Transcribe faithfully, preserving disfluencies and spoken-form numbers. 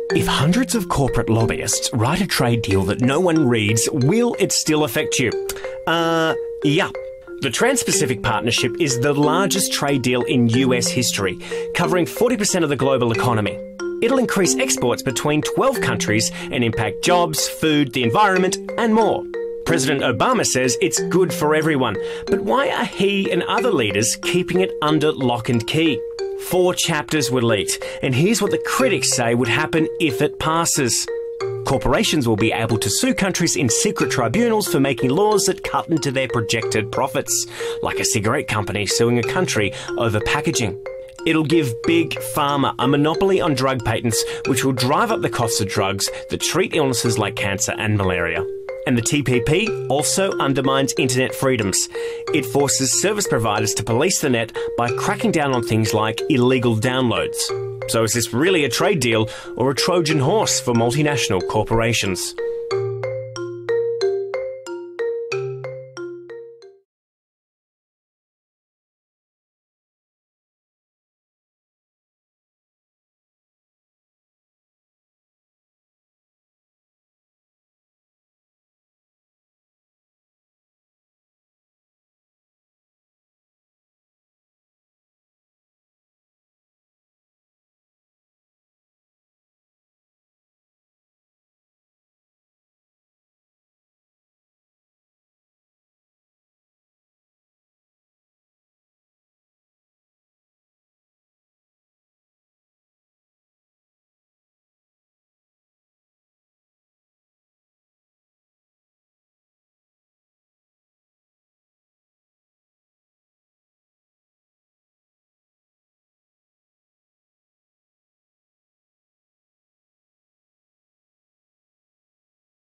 If hundreds of corporate lobbyists write a trade deal that no one reads, will it still affect you? Uh, yeah. The Trans-Pacific Partnership is the largest trade deal in U S history, covering forty percent of the global economy. It'll increase exports between twelve countries and impact jobs, food, the environment, and more. President Obama says it's good for everyone, but why are he and other leaders keeping it under lock and key? Four chapters were leaked, and here's what the critics say would happen if it passes. Corporations will be able to sue countries in secret tribunals for making laws that cut into their projected profits, like a cigarette company suing a country over packaging. It'll give Big Pharma a monopoly on drug patents, which will drive up the costs of drugs that treat illnesses like cancer and malaria. And the T P P also undermines internet freedoms. It forces service providers to police the net by cracking down on things like illegal downloads. So is this really a trade deal or a Trojan horse for multinational corporations?